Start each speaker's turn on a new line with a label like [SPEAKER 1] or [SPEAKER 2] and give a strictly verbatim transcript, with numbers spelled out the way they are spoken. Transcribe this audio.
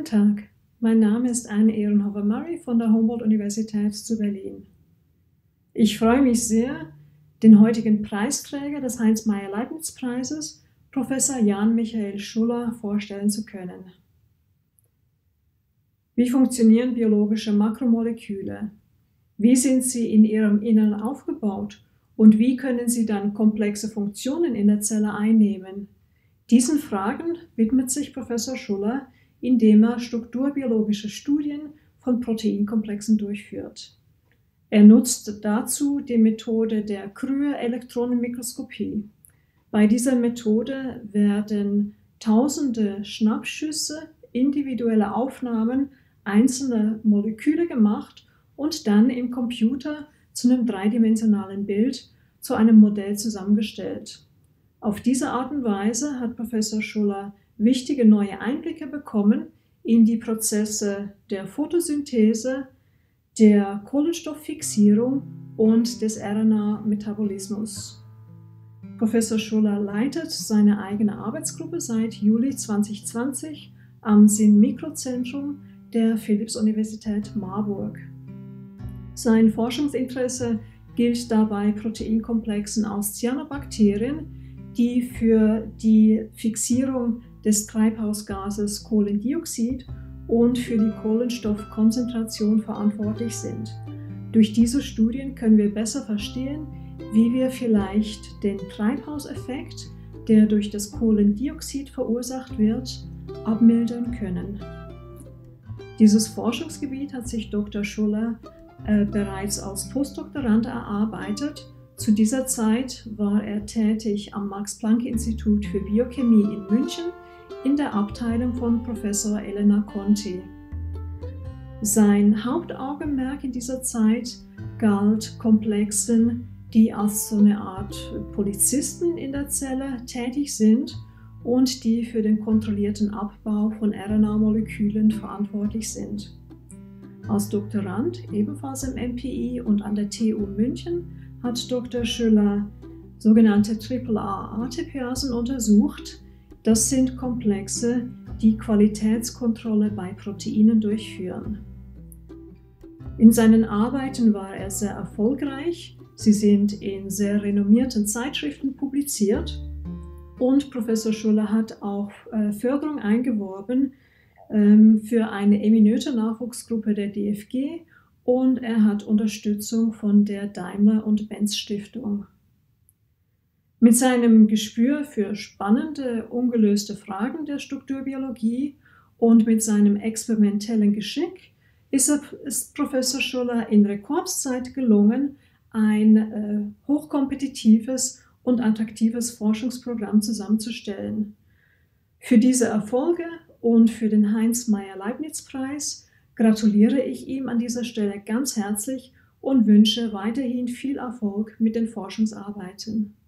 [SPEAKER 1] Tag, mein Name ist Anne Ehrenhofer-Murray von der Humboldt-Universität zu Berlin. Ich freue mich sehr, den heutigen Preisträger des Heinz-Meyer-Leibniz-Preises, Professor Jan Michael Schuller, vorstellen zu können. Wie funktionieren biologische Makromoleküle? Wie sind sie in ihrem Innern aufgebaut? Und wie können sie dann komplexe Funktionen in der Zelle einnehmen? Diesen Fragen widmet sich Professor Schuller, indem er strukturbiologische Studien von Proteinkomplexen durchführt. Er nutzt dazu die Methode der Krühe-Elektronenmikroskopie. Bei dieser Methode werden tausende Schnappschüsse, individuelle Aufnahmen einzelner Moleküle gemacht und dann im Computer zu einem dreidimensionalen Bild, zu einem Modell zusammengestellt. Auf diese Art und Weise hat Professor Schuller wichtige neue Einblicke bekommen in die Prozesse der Photosynthese, der Kohlenstofffixierung und des R N A-Metabolismus. Professor Schuller leitet seine eigene Arbeitsgruppe seit Juli zweitausendzwanzig am Syn-Mikrozentrum der Philipps-Universität Marburg. Sein Forschungsinteresse gilt dabei Proteinkomplexen aus Cyanobakterien, die für die Fixierung des Treibhausgases Kohlendioxid und für die Kohlenstoffkonzentration verantwortlich sind. Durch diese Studien können wir besser verstehen, wie wir vielleicht den Treibhauseffekt, der durch das Kohlendioxid verursacht wird, abmildern können. Dieses Forschungsgebiet hat sich Doktor Schuller äh, bereits als Postdoktorand erarbeitet. Zu dieser Zeit war er tätig am Max-Planck-Institut für Biochemie in München in der Abteilung von Professor Elena Conti. Sein Hauptaugenmerk in dieser Zeit galt Komplexen, die als so eine Art Polizisten in der Zelle tätig sind und die für den kontrollierten Abbau von R N A-Molekülen verantwortlich sind. Als Doktorand, ebenfalls im M P I und an der T U München, hat Doktor Schuller sogenannte Triple A-A T P-Asen untersucht. Das sind Komplexe, die Qualitätskontrolle bei Proteinen durchführen. In seinen Arbeiten war er sehr erfolgreich. Sie sind in sehr renommierten Zeitschriften publiziert. Und Professor Schuller hat auch äh, Förderung eingeworben ähm, für eine eminente Nachwuchsgruppe der D F G und er hat Unterstützung von der Daimler- und Benz-Stiftung. Mit seinem Gespür für spannende, ungelöste Fragen der Strukturbiologie und mit seinem experimentellen Geschick ist, er, ist Professor Schuller in Rekordzeit gelungen, ein äh, hochkompetitives und attraktives Forschungsprogramm zusammenzustellen. Für diese Erfolge und für den Heinz-Meyer-Leibniz-Preis gratuliere ich ihm an dieser Stelle ganz herzlich und wünsche weiterhin viel Erfolg mit den Forschungsarbeiten.